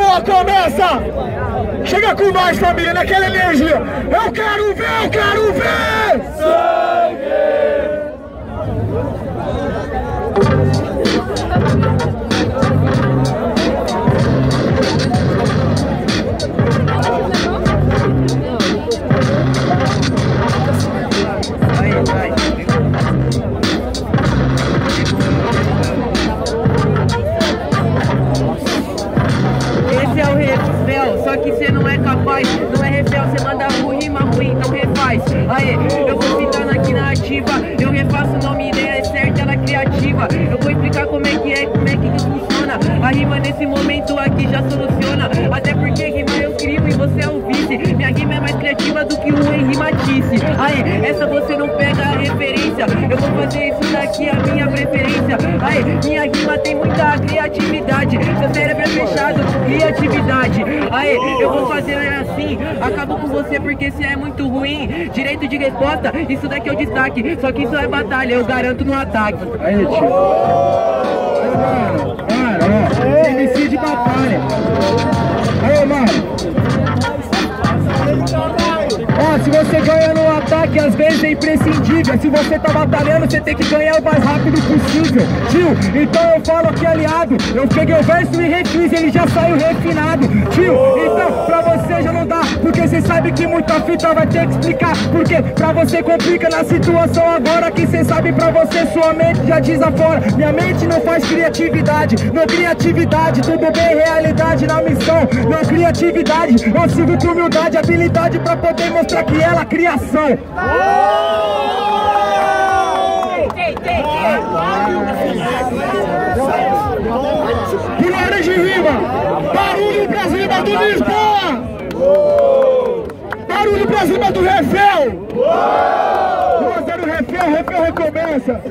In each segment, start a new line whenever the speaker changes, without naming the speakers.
Lisboa começa! Chega com nós, família, naquela energia! Eu quero ver, eu quero ver! Sangue!
Só que você não é capaz, não é refel, você manda rima ruim, então refaz. Aê, eu vou citando aqui na ativa, eu refaço o nome, ideia é certa, ela é criativa. Eu vou explicar como é que funciona. A rima nesse momento aqui já soluciona. Até porque rima eu crio e você é o vice. Minha rima é mais criativa do que o Henry Matisse. Aê, essa você não pega a referência. Eu vou fazer isso daqui, a minha preferência. Aê, minha rima tem muita criatividade. Seu cérebro é fechado, criatividade. Aê, eu vou fazer assim, acabo com você porque você é muito ruim. Direito de resposta, isso daqui é o destaque. Só que isso é batalha, eu garanto no ataque.
Aí, tio. Mano, ó, MC de batalha. Aí, mano. Ó, se você ganha no ataque, às vezes é imprescindível. Se você tá batalhando, você tem que ganhar o mais rápido possível. Tio, então eu falo que aliado, eu peguei o verso e refiz, ele já saiu refinado. Tio, então pra você já não dá, porque você sabe que muita fita vai ter que explicar. Porque pra você complica na situação agora que você sabe, pra você sua mente já desafora. Minha mente não faz criatividade, não criatividade, tudo bem, realidade na missão. Não criatividade, eu sigo com humildade, habilidade pra poder mostrar que ela é criação. Pilares de rima, barulho pra cima do Lisboa, barulho pra cima do refel. Fazendo refel, refel recomeça.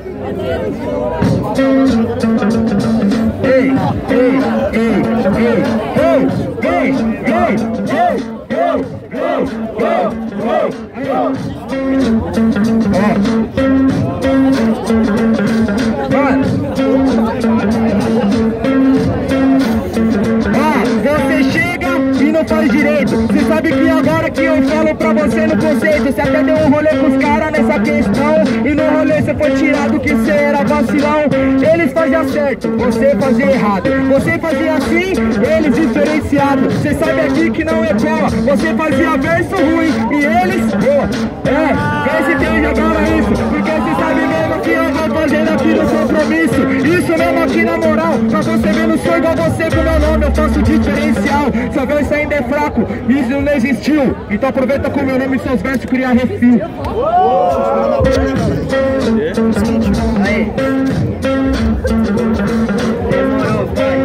Ei, ei, ei, ei, ei, ei, ei, ei. Você chega e não faz direito. Você sabe que agora que eu falo pra você no conceito, você até deu um rolê pros caras nessa questão, e no rolê você foi tirado que você era vacilão. Eles faziam certo, você fazia errado. Você fazia assim, eles diferenciado. Você sabe aqui que não é cola. Você fazia verso ruim e eles boa. Vê se tem agora isso, porque você sabe mesmo que eu vou fazendo aqui no compromisso. Isso mesmo aqui na moral, pra você ver, não sou igual você com meu nome, eu faço diferencial. Seu verso ainda é fraco, isso não existiu. Então aproveita com meu nome e seus versos criar refil.
Aí. Demorou, vai.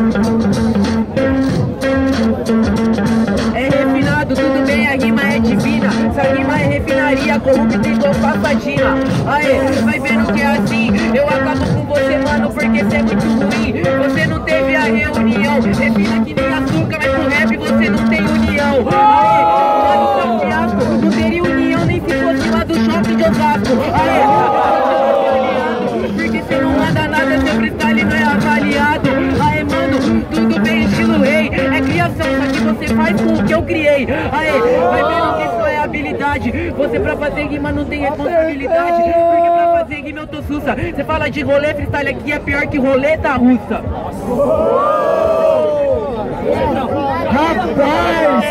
É refinado, tudo bem, a rima é divina. Essa rima é refinaria, corrupta igual passadina. Aê, vai vendo que é assim, eu acabo com você, mano, porque você é muito ruim. Você não teve a reunião, refina que nem açúcar, mas com rap você não tem união. Aê, mano, seu fiasco, não teria união nem se fosse lá do shopping de Osasco. Aê, porque você não manda nada, seu freestyle não é avaliado. Aê, mano, tudo bem, estilo rei, é criação, só que você faz com o que eu criei. Aê, vai vendo que isso é habilidade. Você pra fazer rima não tem responsabilidade, porque pra fazer rima eu tô sussa. Você fala de rolê, freestyle aqui é pior que roleta russa.
Rapaz!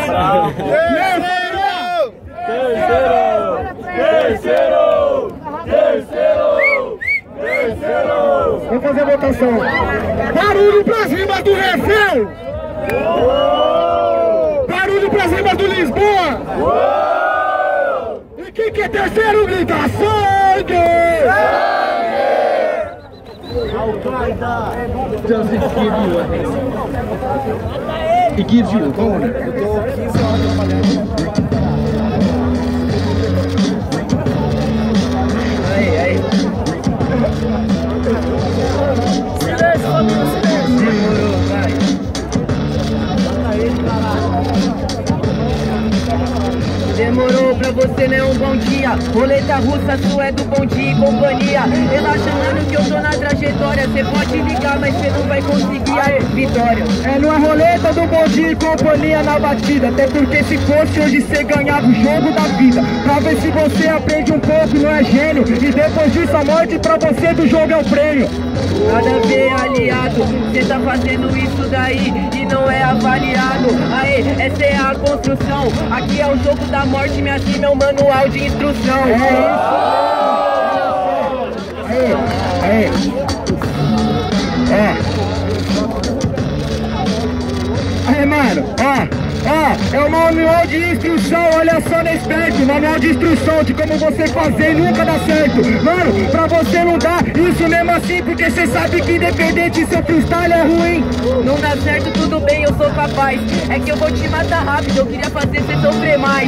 Terceiro! Vamos fazer a votação. Barulho pra cima do refel! Barulho pra cima do Lisboa! E quem quer terceiro grita sangue!
Does it give you a haste? It gives you a boner. Eu tô 15 horas trabalhando.
Aí.
Silêncio, família, silêncio.
Demorou, vai. Demorou, pra você não é um bom dia. Roleta russa, sua é do Bom Dia e Companhia. Relaxa, mano, que eu tô na trajetória. Cê pode ligar, mas cê não vai conseguir a vitória.
É numa roleta do Bom Dia e Companhia na batida. Até porque se fosse hoje cê ganhava o jogo da vida. Pra ver se você aprende um pouco, não é gênio. E depois disso a morte pra você do jogo é o prêmio.
Nada a ver, aliado, cê tá fazendo isso daí e não é avaliado. Aê, essa é a construção, aqui é o jogo da morte, me assina o manual de instrução.
É isso. Aê. Aí, mano, é o manual de instrução, olha só nesse perto, manual de instrução de como você fazer e nunca dá certo. Mano, pra você não dá isso mesmo assim, porque você sabe que independente seu freestyle é ruim.
Não dá certo, tudo bem, eu sou capaz. É que eu vou te matar rápido, eu queria fazer você sofrer mais.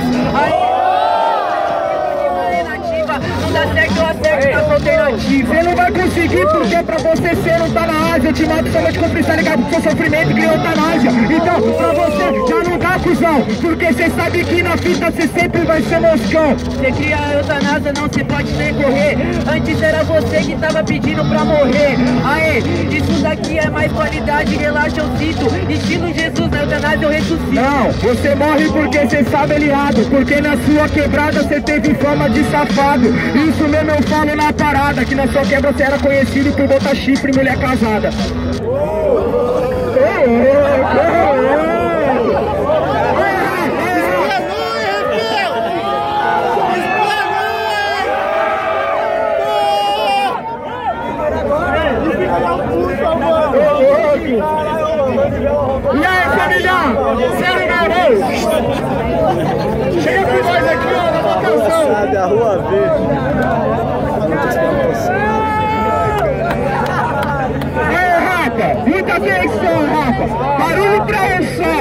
Não dá certo, eu acerto nas alternativas.
Você não vai conseguir porque pra você ser não tá na Ásia. Eu te mato somente com freestyle ligado pro seu sofrimento que eutanásia. Então pra você já não dá cuzão, porque você sabe que na fita você sempre vai ser moscão.
Você cria a eutanásia, não se pode nem correr. Antes era você que tava pedindo pra morrer. Aê, isso daqui é mais qualidade, relaxa, eu cito. Estilo Jesus, na eutanásia eu ressuscito.
Não, você morre porque você sabe aliado. Porque na sua quebrada você teve fama de safado. Isso mesmo eu falo na parada, que na sua quebra você era conhecido por botar chifre e mulher casada. E aí, família? Sério, garoto? Chega com nós aqui, ó, na votação.
Da Rua Verde.
Ei, rapa, muita atenção, rapa. Barulho pra um som.